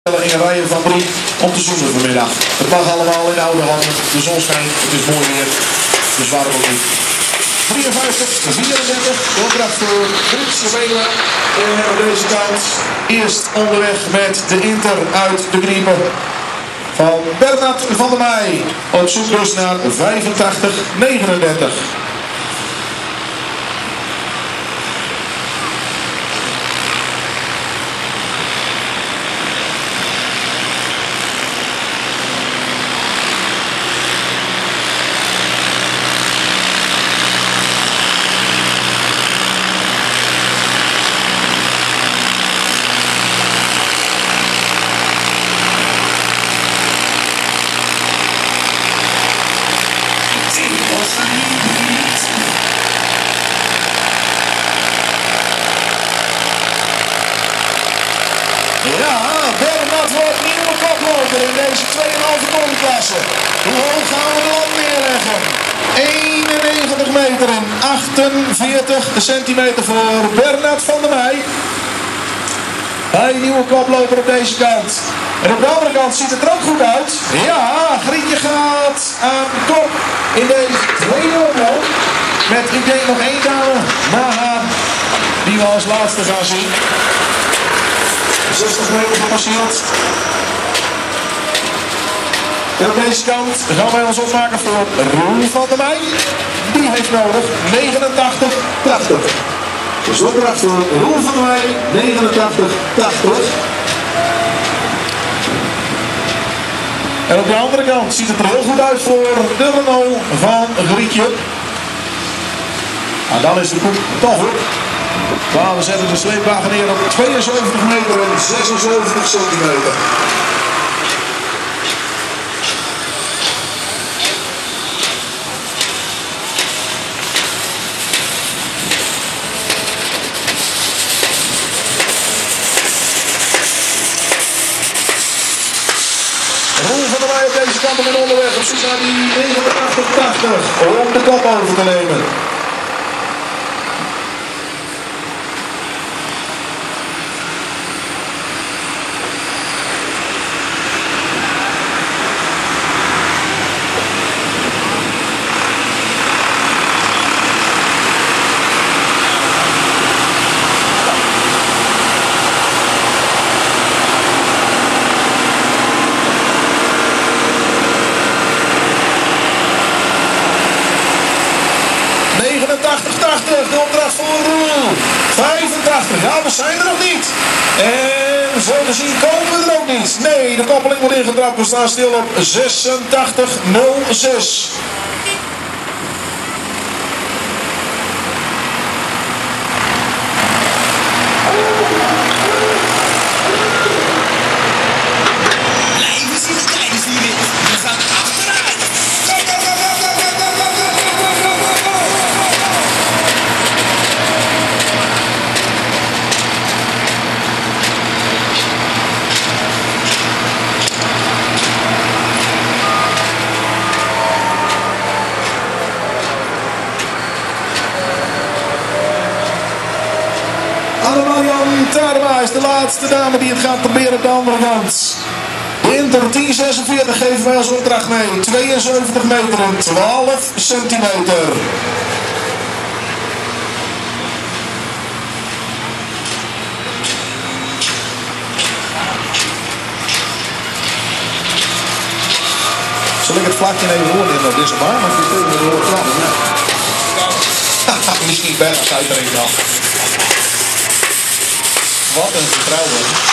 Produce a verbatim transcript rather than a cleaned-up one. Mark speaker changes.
Speaker 1: In rijen van drie om te zoenen vanmiddag. Het mag allemaal in de oude handen. De zon schijnt, het is mooi weer. Dus waarom ook niet. drieënvijftig, vierendertig. Doordracht voor Britse Welen. En aan deze kant eerst onderweg met de Inter uit de Griepen. Van Bernard van der Meij. Op zoek dus naar vijfentachtig negenendertig.
Speaker 2: Ja, Bernard wordt nieuwe koploper in deze twee komma vijf ton klasse. Hoe hoog gaan we de lat neerleggen?
Speaker 1: eenennegentig meter en achtenveertig centimeter voor Bernard van der Meij. Hij nieuwe koploper op deze kant. En op de andere kant ziet het er ook goed uit. Ja, Grietje gaat aan kop in deze tweede omloop. Met, ik denk, nog één dame na haar die we als laatste gaan zien. zestig meter gepasseerd. En op deze kant gaan wij ons opmaken voor Roel van der Meij. Die heeft nodig negenentachtig tachtig. Dus opdracht voor Roel van der Meij, negenentachtig tachtig. En op de andere kant ziet het er heel goed uit voor de Renault van Grietje. En dan is de koek toch goed. Maar we zetten de sleepwagen neer op tweeënzeventig meter en zesenzeventig centimeter. Roel van der Meij op deze kant en onderweg op zoek naar die negenentachtig tachtig om de kop over te nemen. negenentachtig tachtig, de opdracht voor Roel. vijfentachtig, ja, we zijn er nog niet. En zo te zien komen we er ook niet. Nee, de koppeling wordt ingetrapt. We staan stil op zesentachtig nul zes.
Speaker 3: Blijven zitten tijdens die rit. We gaan achteruit.
Speaker 1: Anne-Marianne Tadema is de laatste dame die het gaat proberen op de andere kant. De Inter tien zesenveertig geven wij als opdracht mee. tweeënzeventig meter en twaalf centimeter. Zal ik het vlakje even horen in deze bar? Maar ik vind het heel erg ja. Misschien beter, zei er even af. Wat een vertrouwen.